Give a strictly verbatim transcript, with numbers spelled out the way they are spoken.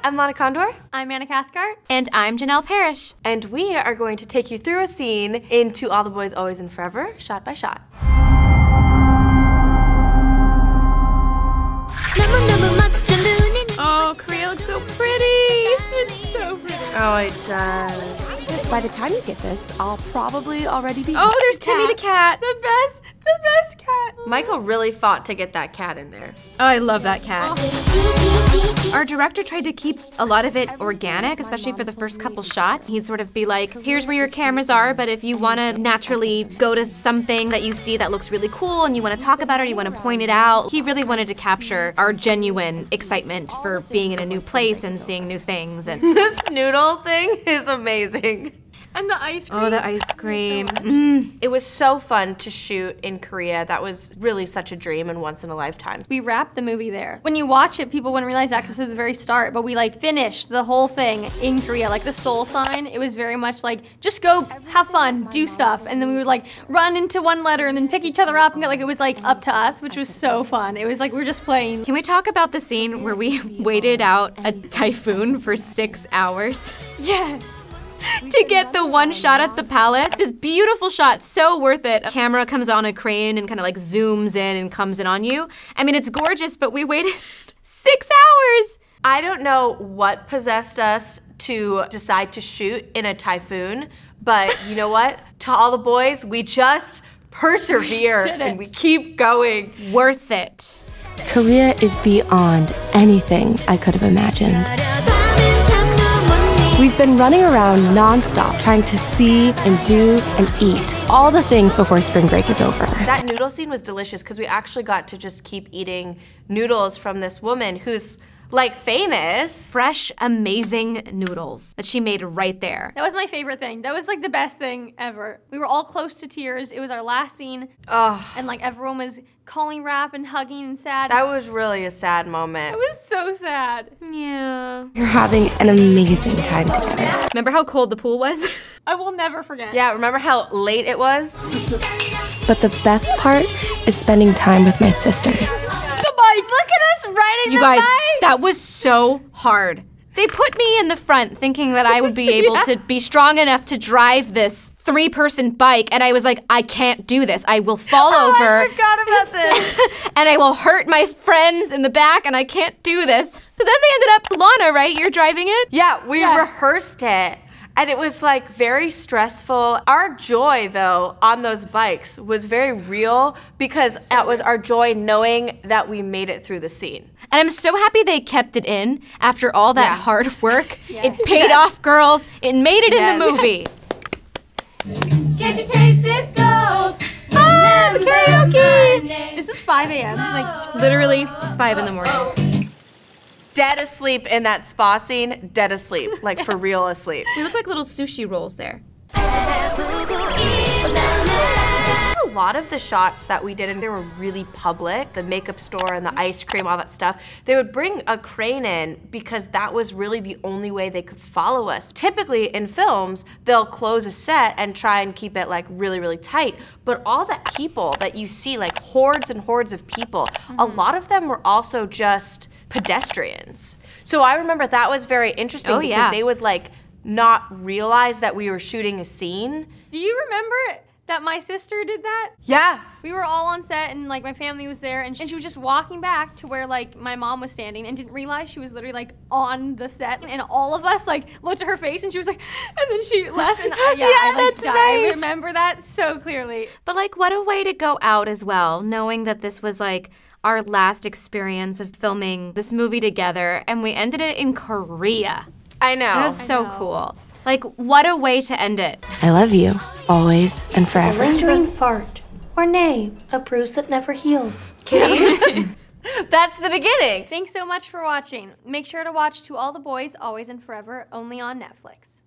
I'm Lana Condor. I'm Anna Cathcart. And I'm Janel Parrish. And we are going to take you through a scene into All the Boys, Always and Forever, shot by shot. Oh, Korea looks so pretty. It's so pretty. Oh, it does. By the time you get this, I'll probably already be. Oh, there's Timmy the cat. The best, the best cat. Michael really fought to get that cat in there. Oh, I love that cat. Oh. Our director tried to keep a lot of it organic, especially for the first couple shots. He'd sort of be like, here's where your cameras are, but if you want to naturally go to something that you see that looks really cool and you want to talk about it or you want to point it out, he really wanted to capture our genuine excitement for being in a new place and seeing new things. And this noodle thing is amazing. And the ice cream. Oh, the ice cream. Mm. It was so fun to shoot in Korea. That was really such a dream and once in a lifetime. We wrapped the movie there. When you watch it, people wouldn't realize that because it's at the very start, but we like finished the whole thing in Korea. Like the Seoul sign, it was very much like, just go have fun, do stuff. And then we would like run into one letter and then pick each other up and get like, it was like up to us, which was so fun. It was like, we were just playing. Can we talk about the scene where we waited out a typhoon for six hours? Yes. To get the one shot at the palace. This beautiful shot, so worth it. A camera comes on a crane and kind of like zooms in and comes in on you. I mean, it's gorgeous, but we waited six hours. I don't know what possessed us to decide to shoot in a typhoon, but you know what? To all the boys, we just persevere and we keep going. Worth it. Korea is beyond anything I could have imagined. We've been running around nonstop trying to see and do and eat all the things before spring break is over. That noodle scene was delicious because we actually got to just keep eating noodles from this woman who's like famous. Fresh, amazing noodles that she made right there. That was my favorite thing. That was like the best thing ever. We were all close to tears. It was our last scene. Oh. And like everyone was calling rap and hugging and sad. That was really a sad moment. It was so sad. Yeah. You're having an amazing time together. Remember how cold the pool was? I will never forget. Yeah, remember how late it was? But the best part is spending time with my sisters. The bike! Look at us riding You the guys, bike! that was so hard. They put me in the front thinking that I would be able Yeah. to be strong enough to drive this three-person bike, and I was like, I can't do this. I will fall Oh, over. I forgot about this. And I will hurt my friends in the back, and I can't do this. But then they ended up, Lana, right? You're driving it? Yeah, we Yes. rehearsed it. And it was like very stressful. Our joy though on those bikes was very real because that was our joy knowing that we made it through the scene. And I'm so happy they kept it in after all that Yeah. hard work. Yes. It paid Yes. off, girls. It made it Yes. in the movie. Can't you taste this gold? Ah, the karaoke! This was five A M Like Literally five in the morning. Dead asleep in that spa scene, dead asleep, like for real asleep. We look like little sushi rolls there. A lot of the shots that we did, and they were really public, the makeup store and the ice cream, all that stuff, they would bring a crane in because that was really the only way they could follow us. Typically in films, they'll close a set and try and keep it like really, really tight, but all the people that you see, like hordes and hordes of people, mm-hmm. a lot of them were also just pedestrians. So I remember that was very interesting Oh, because yeah. they would like not realize that we were shooting a scene. do you remember that my sister did that? Yeah. We were all on set and like my family was there and she, and she was just walking back to where like my mom was standing and didn't realize she was literally like on the set and all of us like looked at her face and she was like, and then she left and I, yeah, Yeah, I, like, that's died. right. I remember that so clearly. But like, what a way to go out as well, knowing that this was like our last experience of filming this movie together, and we ended it in Korea. I know. That was so cool. Like, what a way to end it. I love you, always and forever. Lingering fart, or nay, a bruise that never heals. That's the beginning. Thanks so much for watching. Make sure to watch To All the Boys, Always and Forever, only on Netflix.